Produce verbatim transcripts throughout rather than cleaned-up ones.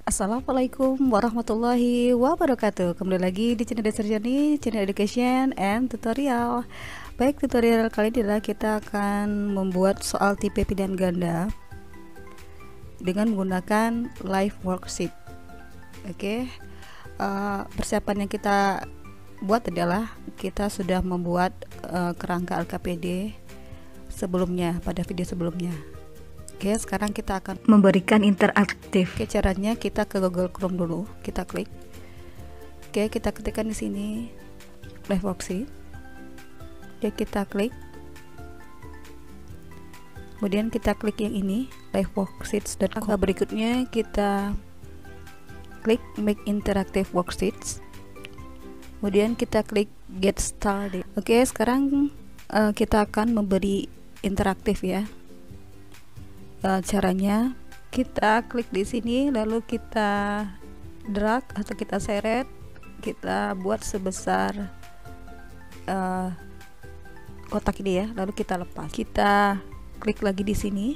Assalamualaikum warahmatullahi wabarakatuh. Kembali lagi di channel Dasar Jani, channel education and tutorial. Baik, tutorial kali ini adalah kita akan membuat soal tipe pilihan ganda dengan menggunakan live worksheet. Oke, uh, persiapan yang kita buat adalah kita sudah membuat uh, kerangka L K P D sebelumnya, pada video sebelumnya. Oke, sekarang kita akan memberikan interaktif. Oke, caranya kita ke Google Chrome dulu, kita klik. Oke, kita ketikkan di sini live worksheet. Oke, kita klik. Kemudian kita klik yang ini, live worksheets dot com. Berikutnya kita klik make interactive worksheets. Kemudian kita klik get started. Oke, sekarang uh, kita akan memberi interaktif ya. Uh, caranya kita klik di sini, lalu kita drag atau kita seret, kita buat sebesar uh, kotak ini ya, lalu kita lepas. Kita klik lagi di sini,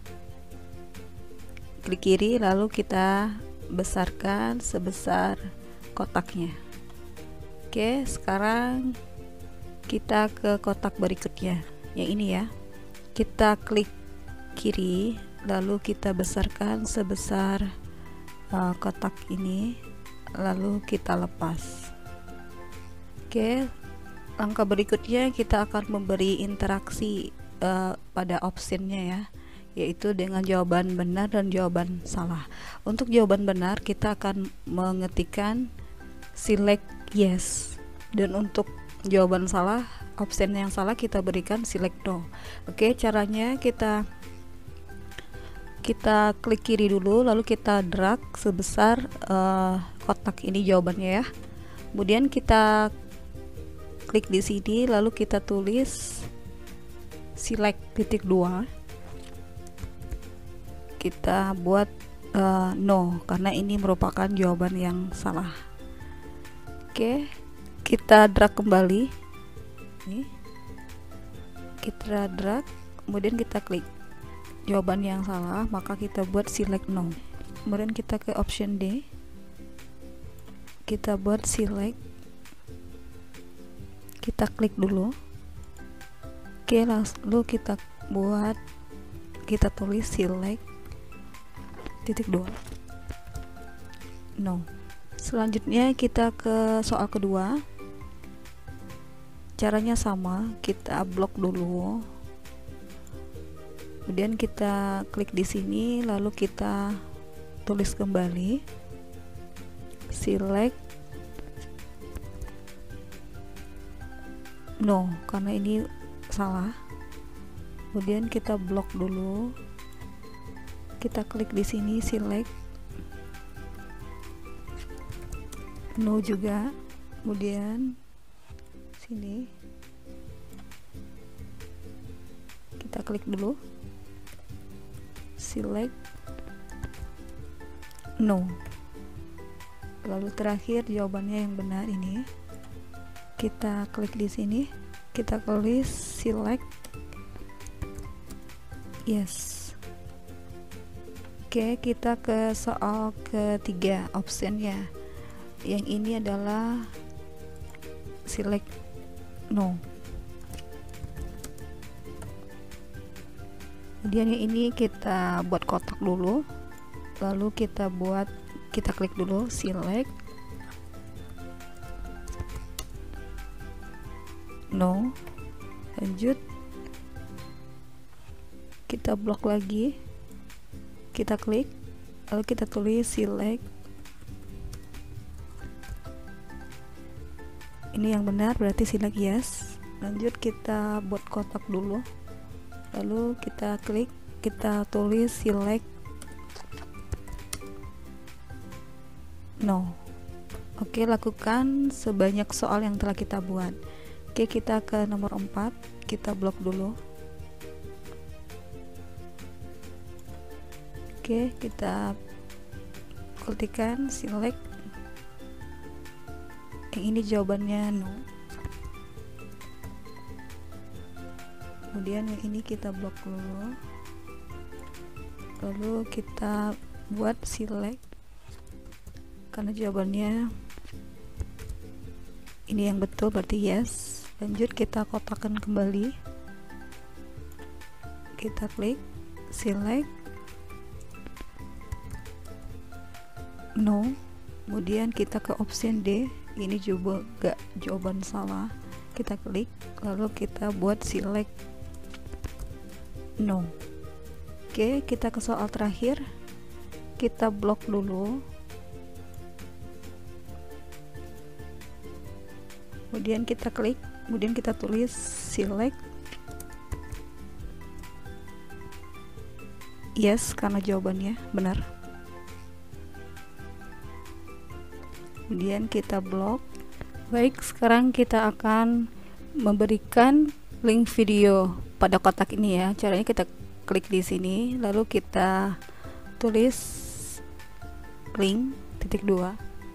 klik kiri, lalu kita besarkan sebesar kotaknya. Oke, sekarang kita ke kotak berikutnya, yang ini ya. Kita klik kiri, lalu kita besarkan sebesar uh, kotak ini, lalu kita lepas. Oke, langkah berikutnya kita akan memberi interaksi uh, pada optionnya ya, yaitu dengan jawaban benar dan jawaban salah. Untuk jawaban benar kita akan mengetikkan select yes, dan untuk jawaban salah, option yang salah kita berikan select no. Oke, caranya kita kita klik kiri dulu, lalu kita drag sebesar uh, kotak ini jawabannya ya. Kemudian kita klik di sini, lalu kita tulis select titik dua. Kita buat uh, no, karena ini merupakan jawaban yang salah. Oke, kita drag kembali. Nih, kita drag, kemudian kita klik jawaban yang salah, maka kita buat select no. Kemudian kita ke option D, kita buat select, kita klik dulu. Oke, lalu kita buat, kita tulis select titik dua no. Selanjutnya kita ke soal kedua. Caranya sama, kita blok dulu. Kemudian kita klik di sini, lalu kita tulis kembali select no, karena ini salah. Kemudian kita blok dulu, kita klik di sini select no juga. Kemudian sini kita klik dulu select no, lalu terakhir jawabannya yang benar ini, kita klik di sini, kita tulis select yes. Oke, kita ke soal ketiga, optionnya yang ini adalah select no. Kemudian yang ini kita buat kotak dulu, lalu kita buat, kita klik dulu select no, lanjut kita blok lagi, kita klik, lalu kita tulis select ini yang benar, berarti select yes. Lanjut kita buat kotak dulu, lalu kita klik, kita tulis select no. Oke, lakukan sebanyak soal yang telah kita buat. Oke, kita ke nomor empat, kita blok dulu. Oke, kita ketikkan select, yang ini jawabannya no. Kemudian yang ini kita blok dulu, lalu kita buat select karena jawabannya ini yang betul, berarti yes. Lanjut kita kotakkan kembali, kita klik select no, kemudian kita ke option D, ini juga gak jawaban salah, kita klik lalu kita buat select no. Oke, kita ke soal terakhir, kita blok dulu, kemudian kita klik, kemudian kita tulis select yes karena jawabannya benar. Kemudian kita blok. Baik, sekarang kita akan memberikan link video pada kotak ini ya. Caranya kita klik di sini, lalu kita tulis link titik dua.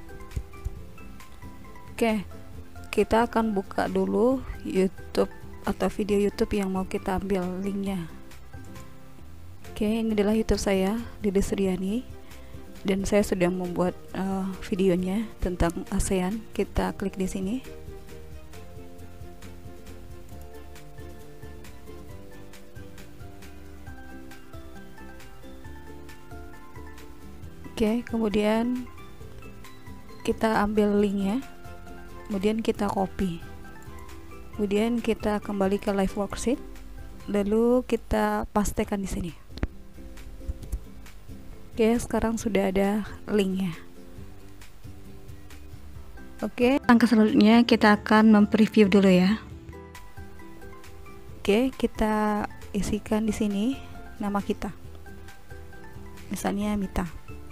Oke, kita akan buka dulu YouTube atau video YouTube yang mau kita ambil linknya. Oke, ini adalah YouTube saya, Dede Suryani, dan saya sudah membuat uh, videonya tentang ASEAN. Kita klik di sini. Oke, kemudian kita ambil linknya, kemudian kita copy, kemudian kita kembali ke live worksheet, lalu kita pastekan di sini. Oke, sekarang sudah ada linknya. Oke, langkah selanjutnya kita akan mempreview dulu ya. Oke, kita isikan di sini nama kita, misalnya Mita.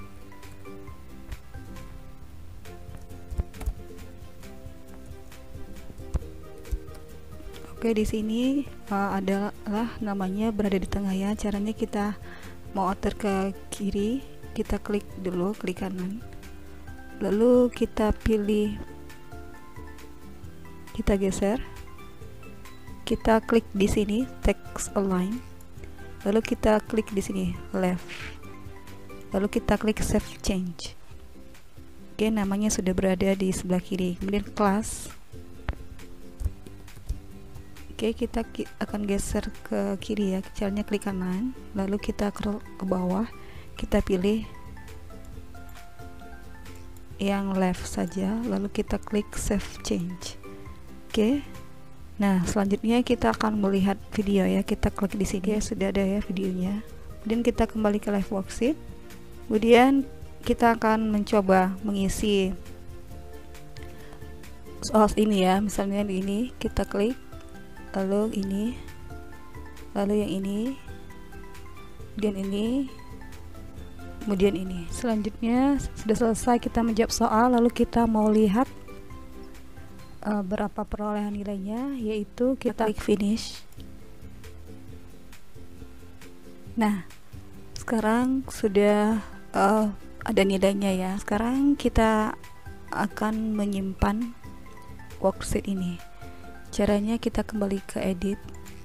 Oke, di sini uh, adalah namanya berada di tengah ya. Caranya kita mau outer ke kiri, kita klik dulu, klik kanan, lalu kita pilih, kita geser, kita klik di sini text align, lalu kita klik di sini left, lalu kita klik save change. Oke, namanya sudah berada di sebelah kiri. Kemudian kelas. Oke, kita ki akan geser ke kiri ya, caranya klik kanan, lalu kita scroll ke bawah, kita pilih yang left saja, lalu kita klik save change. Oke, nah selanjutnya kita akan melihat video ya, kita klik di sini ya, sudah ada ya videonya. Kemudian kita kembali ke live worksheet, kemudian kita akan mencoba mengisi soal ini ya, misalnya di ini kita klik, lalu ini, lalu yang ini, kemudian ini, kemudian ini. Selanjutnya sudah selesai kita menjawab soal, lalu kita mau lihat uh, berapa perolehan nilainya, yaitu kita klik finish. Nah, sekarang sudah uh, ada nilainya ya. Sekarang kita akan menyimpan worksheet ini. Caranya kita kembali ke edit,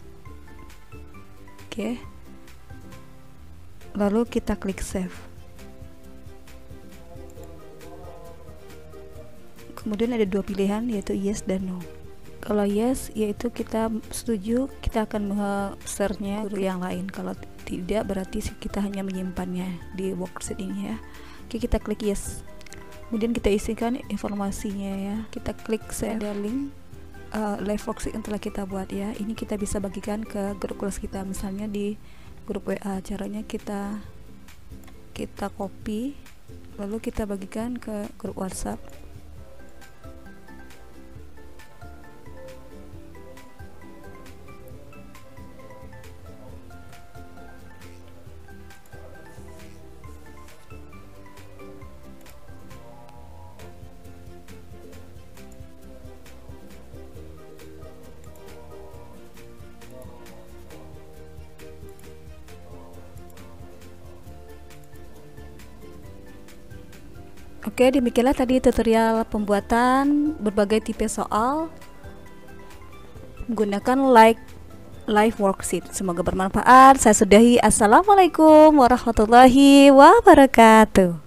oke, lalu kita klik save. Kemudian ada dua pilihan, yaitu yes dan no. Kalau yes, yaitu kita setuju, kita akan meng-share-nya ke yang lain. Kalau tidak, berarti kita hanya menyimpannya di worksheet ini ya. Oke, kita klik yes, kemudian kita isikan informasinya ya, kita klik save. Ada link Uh, live worksheet yang telah kita buat ya. Ini kita bisa bagikan ke grup kelas kita, misalnya di grup W A. Caranya kita kita copy, lalu kita bagikan ke grup WhatsApp. Oke, demikianlah tadi tutorial pembuatan berbagai tipe soal menggunakan like live worksheet. Semoga bermanfaat. Saya sudahi. Assalamualaikum warahmatullahi wabarakatuh.